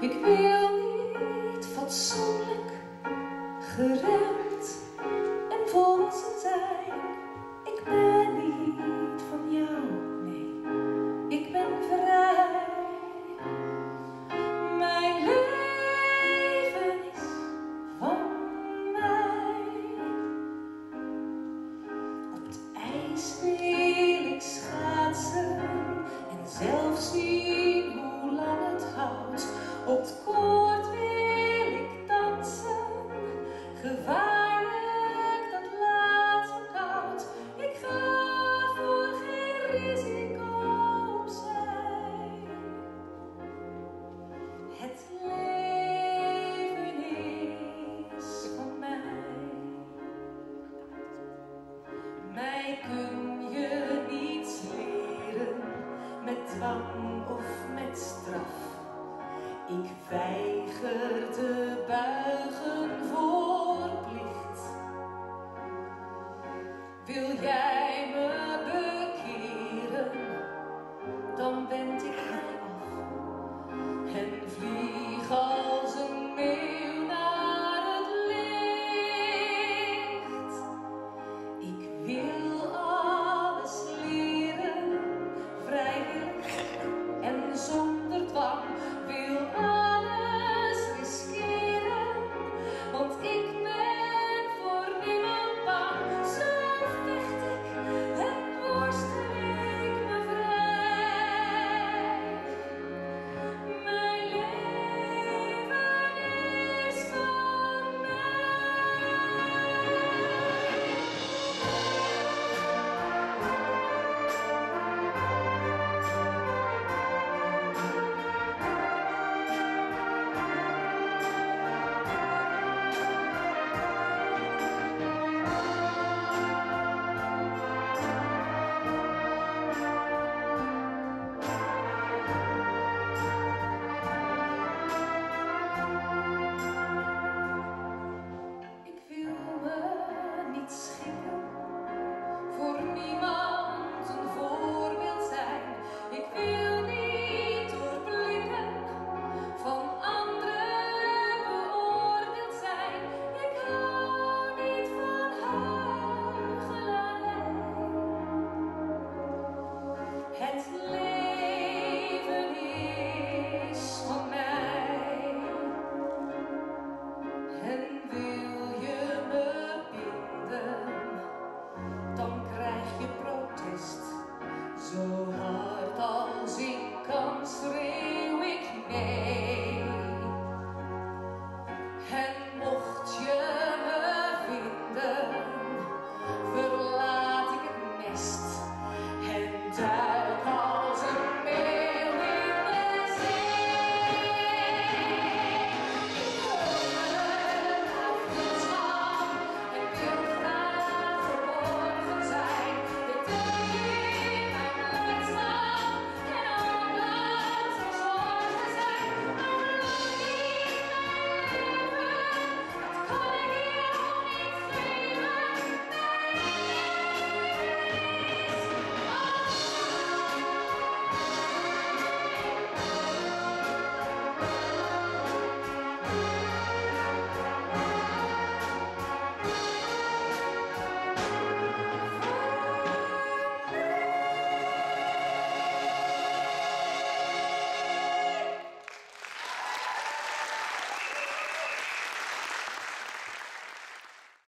Ik wil niet fatsoenlijk, geremd en volwassen zijn. Ik ben niet van jou, nee, ik ben vrij. Mijn leven is van mij. Op het ijs wil ik schaatsen en zelf zien hoe lang het houdt. Op het koord wil ik dansen, gevaarlijk, dat laatste koud. Ik ga voor geen risico opzij. Het leven is van mij. Mij kun je niets leren met dwang of met straf. Ik weiger te buigen voor plicht. Wil jij me bekeren, dan wend ik mij af en vlieg als een meeuw naar het licht. Ik wil alles leren, vrijwillig en zonder dwang. Wil